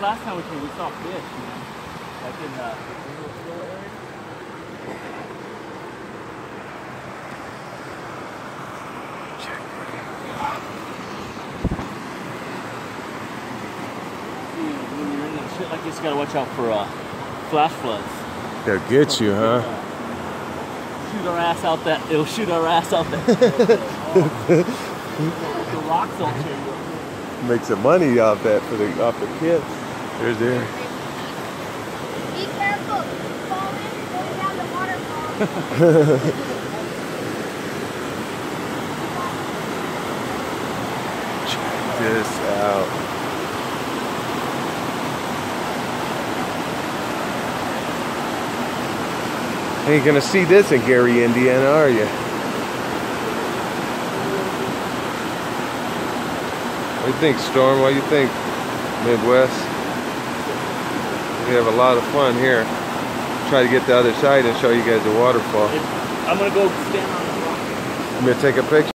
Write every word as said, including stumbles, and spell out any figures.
last time we came, we saw fish, man. Like in the little area. When you're in shit like this, you gotta watch out for uh, flash floods. They'll get you, huh? Shoot our ass out that. It'll shoot our ass out that. The rocks don't change. Make some money off that for the off the kids. There's there. Be careful. Fall in, going down the waterfall. Check this out. Ain't gonna see this in Gary, Indiana, are you? What do you think, Storm? What do you think, Midwest? We have a lot of fun here. Try to get the other side and show you guys the waterfall. I'm gonna go stand on the rock. I'm gonna take a picture.